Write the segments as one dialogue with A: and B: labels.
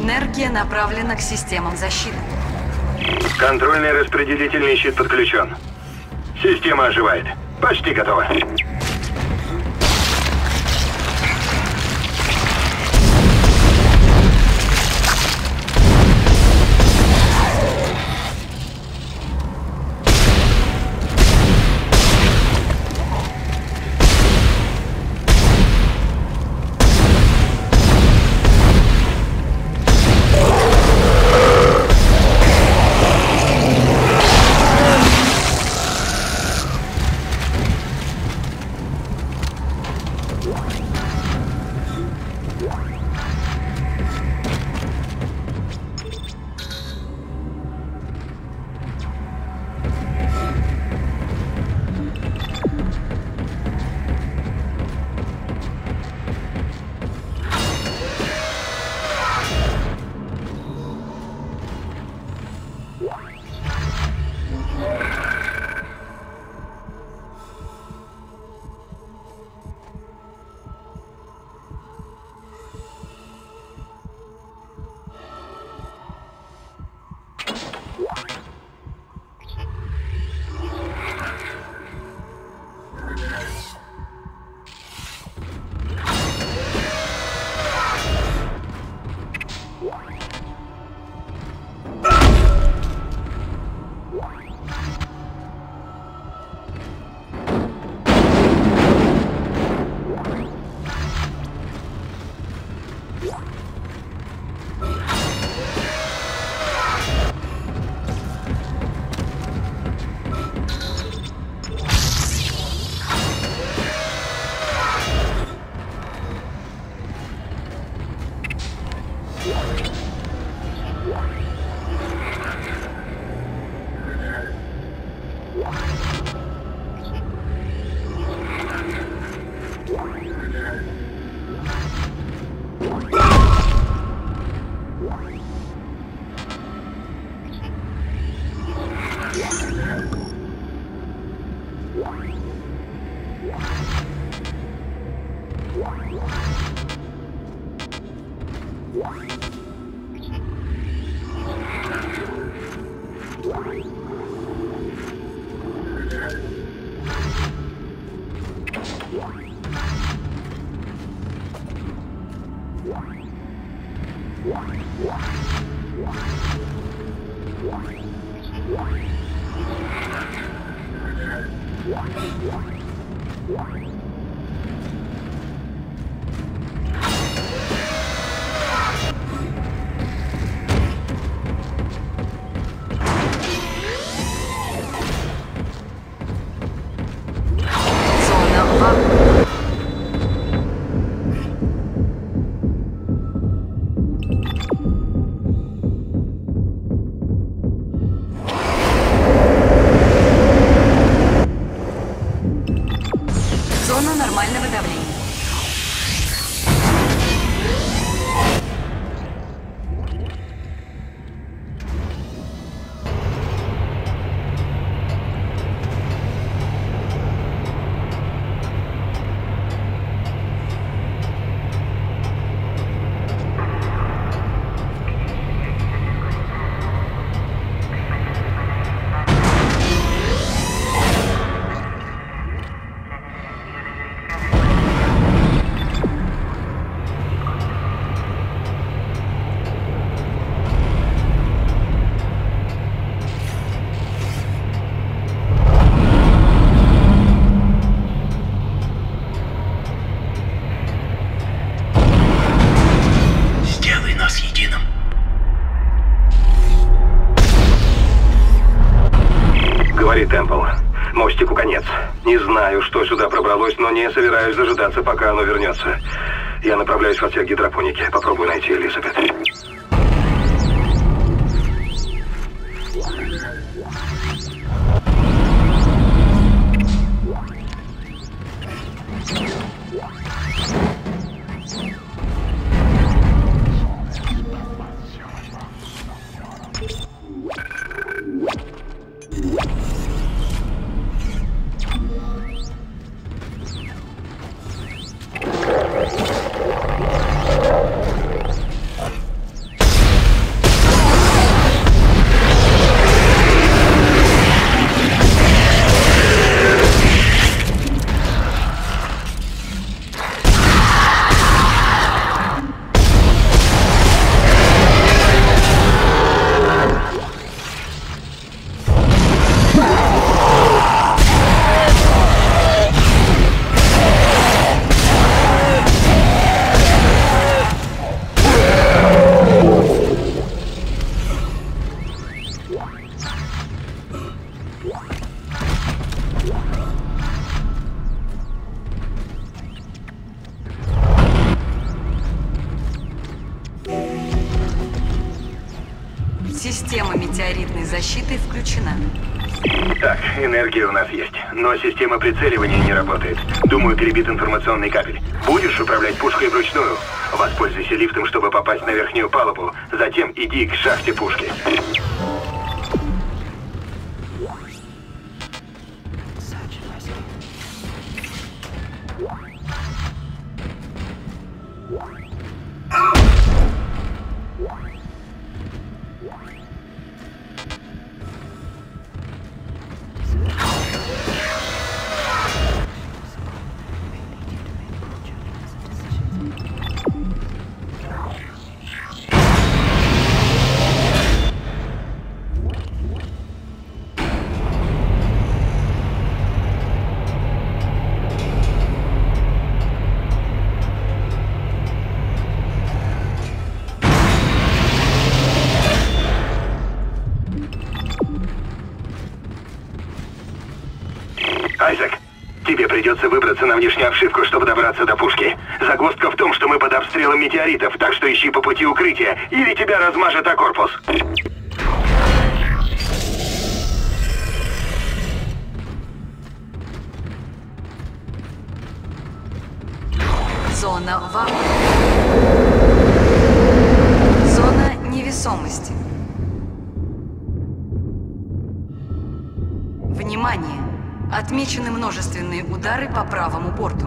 A: Энергия направлена к системам защиты.
B: Контрольный распределительный щит подключен. Система оживает. Почти готова.
A: Зона нормального давления.
B: Темпл. Мостику конец. Не знаю, что сюда пробралось, но не собираюсь дожидаться, пока оно вернется. Я направляюсь в отсек гидропоники. Попробую найти Элизабет.
A: Система метеоритной защиты включена.
B: Так, энергия у нас есть, но система прицеливания не работает. Думаю, перебит информационный кабель. Будешь управлять пушкой вручную? Воспользуйся лифтом, чтобы попасть на верхнюю палубу. Затем иди к шахте пушки. Айзек, тебе придется выбраться на внешнюю обшивку, чтобы добраться до пушки. Загвоздка в том, что мы под обстрелом метеоритов, так что ищи по пути укрытия, или тебя размажет о корпус.
A: Зона вакуума. Зона невесомости. Внимание! Отмечены множественные удары по правому борту.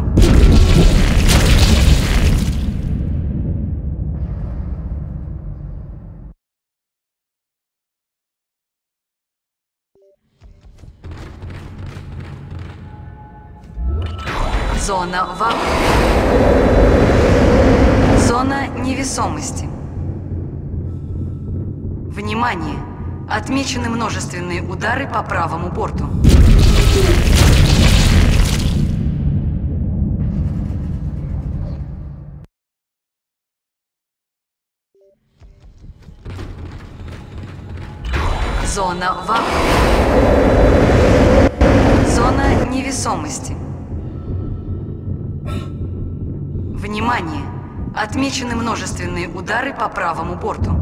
A: Зона вакуума. Зона невесомости. Внимание! Отмечены множественные удары по правому борту. Зона вакуума. Зона невесомости. Внимание! Отмечены множественные удары по правому борту.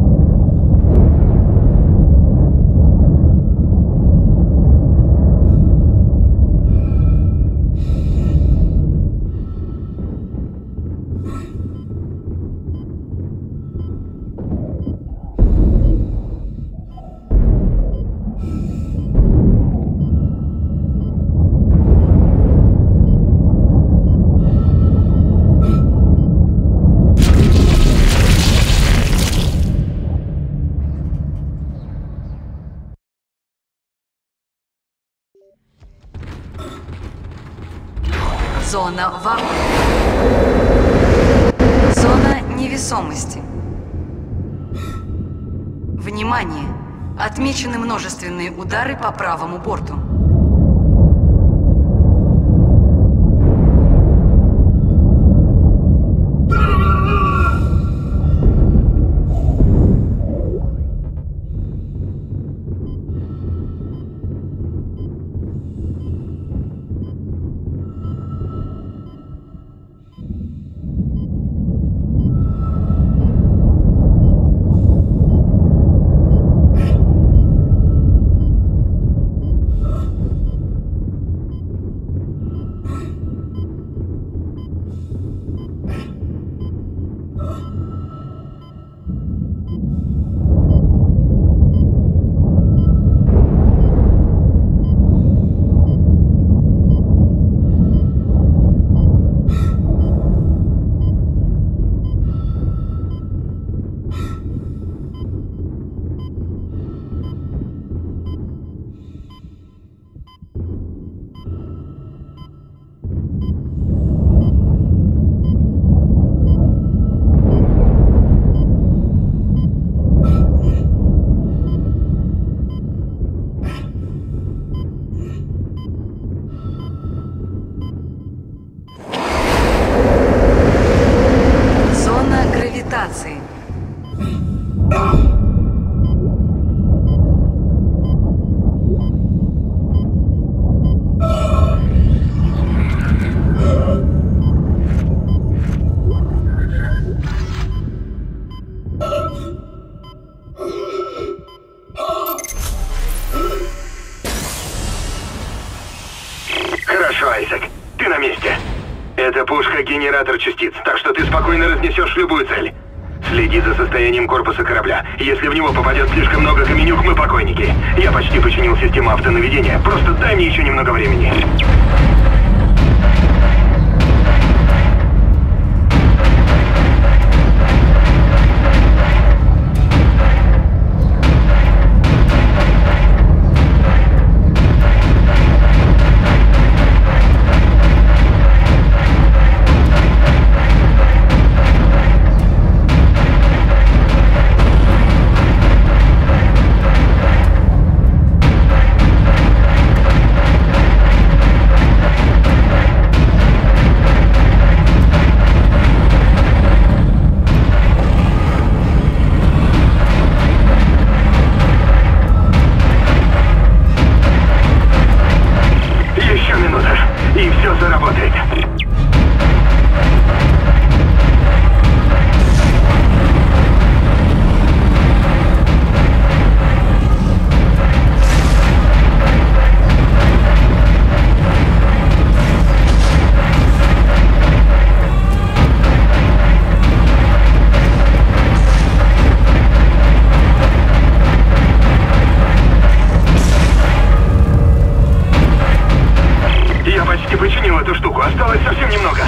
A: Зона вакуума. Зона невесомости. Внимание! Отмечены множественные удары по правому борту. гравитации.
B: Это пушка-генератор частиц, так что ты спокойно разнесешь любую цель. Следи за состоянием корпуса корабля. Если в него попадет слишком много каменюк, мы покойники. Я почти починил систему автонаведения. Просто дай мне еще немного времени. Починил эту штуку, осталось совсем немного.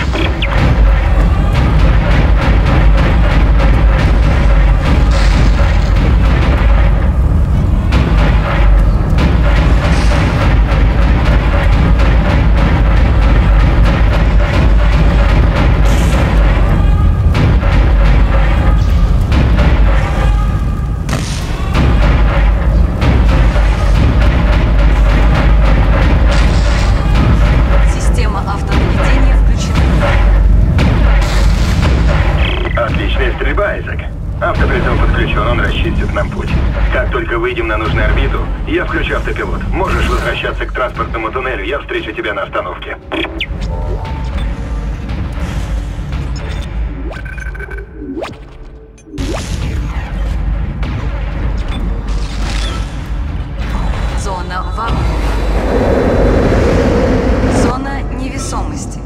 B: Автоприцел подключен, он расчистит нам путь. Как только выйдем на нужную орбиту, я включу автопилот. Можешь возвращаться к транспортному туннелю, я встречу тебя на остановке.
A: Зона вакуума. Зона невесомости.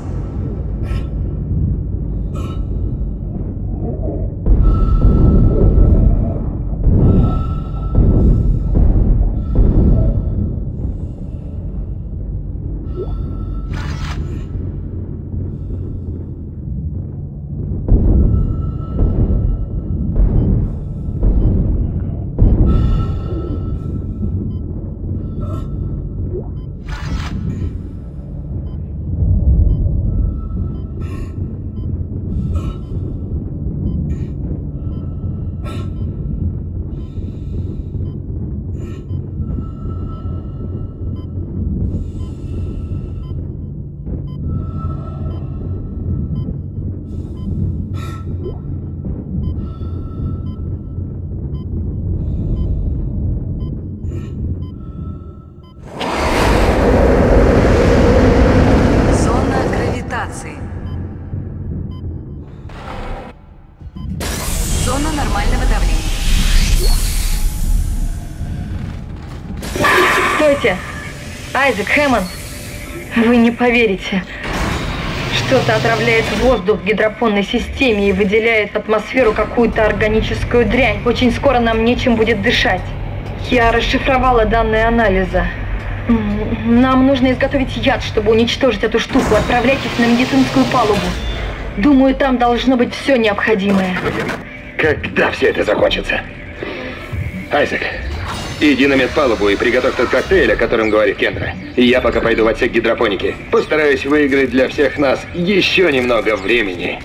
A: Зона нормального давления.
C: Стойте! Айзек, Хэммонд, вы не поверите. Что-то отравляет воздух в гидропонной системе и выделяет в атмосферу какую-то органическую дрянь. Очень скоро нам нечем будет дышать. Я расшифровала данные анализа. Нам нужно изготовить яд, чтобы уничтожить эту штуку. Отправляйтесь на медицинскую палубу. Думаю, там должно быть все необходимое.
B: Когда все это закончится? Айзек, иди на медпалубу и приготовь тот коктейль, о котором говорит Кендра. Я пока пойду в отсек гидропоники. Постараюсь выиграть для всех нас еще немного времени.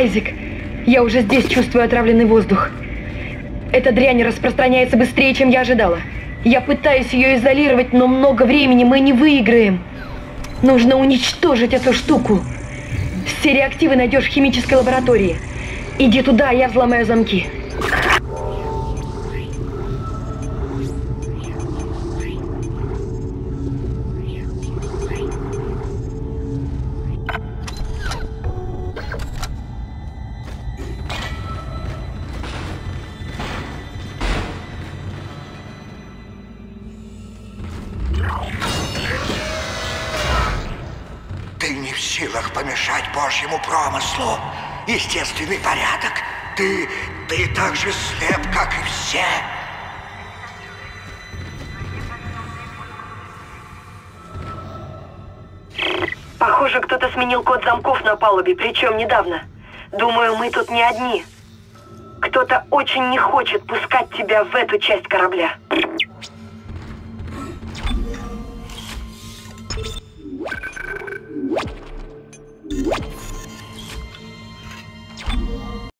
C: Айзек, я уже здесь чувствую отравленный воздух. Эта дрянь распространяется быстрее, чем я ожидала. Я пытаюсь ее изолировать, но много времени мы не выиграем. Нужно уничтожить эту штуку. Все реактивы найдешь в химической лаборатории. Иди туда, я взломаю замки.
D: Ты не в силах помешать Божьему промыслу. Естественный порядок. Ты так же слеп, как и все.
E: Похоже, кто-то сменил код замков на палубе, причем недавно. Думаю, мы тут не одни. Кто-то очень не хочет пускать тебя в эту часть корабля.